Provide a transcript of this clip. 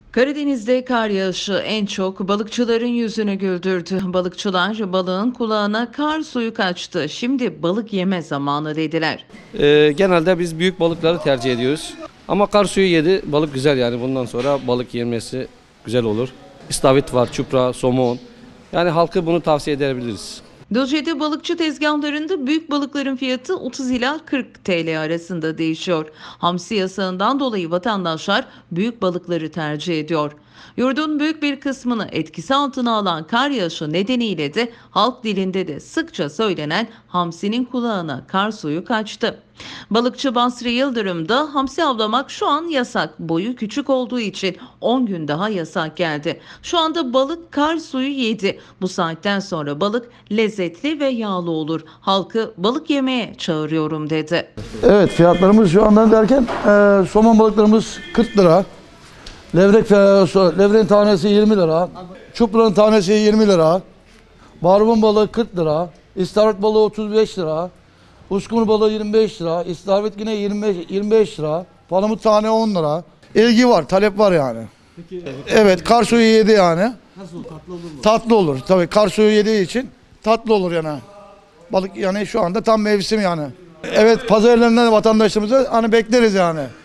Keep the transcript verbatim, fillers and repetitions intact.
Karadeniz'de kar yağışı en çok balıkçıların yüzünü güldürdü. Balıkçılar balığın kulağına kar suyu kaçtı. Şimdi balık yeme zamanı dediler. Ee, genelde biz büyük balıkları tercih ediyoruz. Ama kar suyu yedi, balık güzel yani bundan sonra balık yenmesi güzel olur. İstavrit var, çupra, somon. Yani halkı bunu tavsiye edebiliriz. Düzce'de balıkçı tezgahlarında büyük balıkların fiyatı otuz ila kırk T L arasında değişiyor. Hamsi yasağından dolayı vatandaşlar büyük balıkları tercih ediyor. Yurdun büyük bir kısmını etkisi altına alan kar yağışı nedeniyle de halk dilinde de sıkça söylenen hamsinin kulağına kar suyu kaçtı. Balıkçı Basri Yıldırım da hamsi avlamak şu an yasak. Boyu küçük olduğu için on gün daha yasak geldi. Şu anda balık kar suyu yedi. Bu saatten sonra balık lezzetli ve yağlı olur. Halkı balık yemeye çağırıyorum dedi. Evet, fiyatlarımız şu anda derken e, somon balıklarımız kırk lira. Levrek, levreğin tanesi yirmi lira. Çupranın tanesi yirmi lira. Barbun balığı kırk lira. İstavrit balığı otuz beş lira. Uskumru balığı yirmi beş lira. İstavrit yine yirmi beş, yirmi beş lira. Palamut tane on lira. İlgi var, talep var yani. Peki, Evet, kar suyu yedi yani. nasıl tatlı olur mu? Tatlı olur. Tabii kar suyu yediği için tatlı olur yani. Balık yani şu anda tam mevsim yani. Evet, pazar yerlerinden vatandaşlarımızı hani bekleriz yani.